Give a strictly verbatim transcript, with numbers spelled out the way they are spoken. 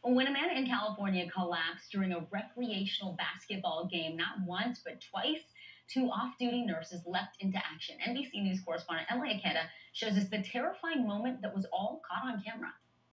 When a man in California collapsed during a recreational basketball game, not once but twice, two off duty nurses leapt into action. N B C News correspondent Elia Queta shows us the terrifying moment that was all caught on camera.